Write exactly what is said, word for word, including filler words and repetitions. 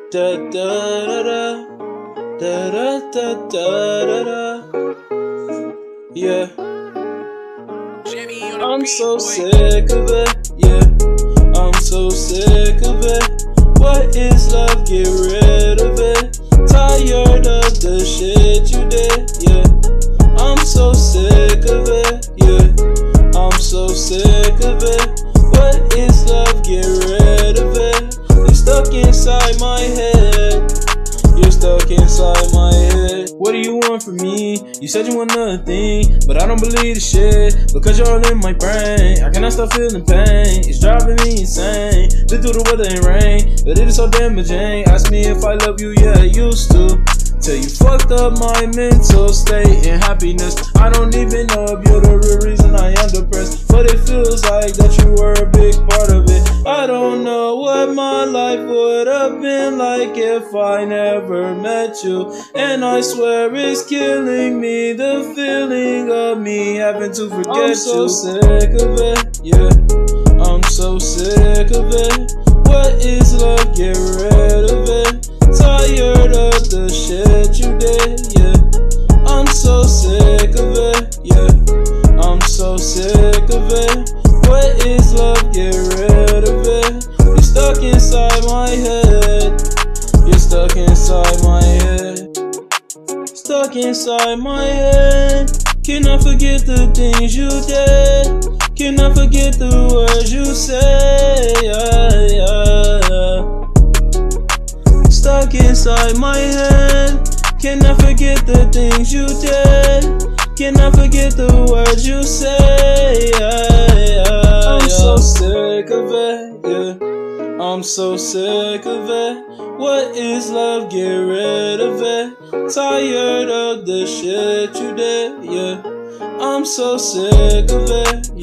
Da da da da da da da da da da. Yeah. I'm so sick of it. Yeah. I'm so sick of it. What is love? Get rid of it. Tired of the shit you did. Yeah. I'm so sick of it. Yeah. I'm so sick of it. What is love? Get rid of it. You're stuck inside my head. You're stuck inside my head. What do you want from me? You said you want another thing, but I don't believe the shit, because you're all in my brain. I cannot stop feeling pain. It's driving me insane. Been through the weather and rain, but it is so damaging. Ask me if I love you, yeah, I used to. Till you fucked up my mental state and happiness. I don't even know if you're the real reason I am depressed, but it feels like that you were a big part of it. I don't know what my life would have been like if I never met you, and I swear it's killing me, the feeling of me having to forget you. I'm so you. sick of it, yeah. I'm so sick of it. What is love? Get rid of it. Tired of the shit you did, yeah. I'm so sick of it, yeah. I'm so sick of it. What is love? Get rid of it. You're stuck inside my head. You're stuck inside my head. Stuck inside my head. Cannot forget the things you did. Cannot forget the words you say, yeah, yeah. Stuck inside my head. Cannot forget the things you did. Cannot forget the words you say, yeah, yeah. I'm so sick of it, yeah. I'm so sick of it. What is love? Get rid of it. Tired of the shit you did, yeah. I'm so sick of it.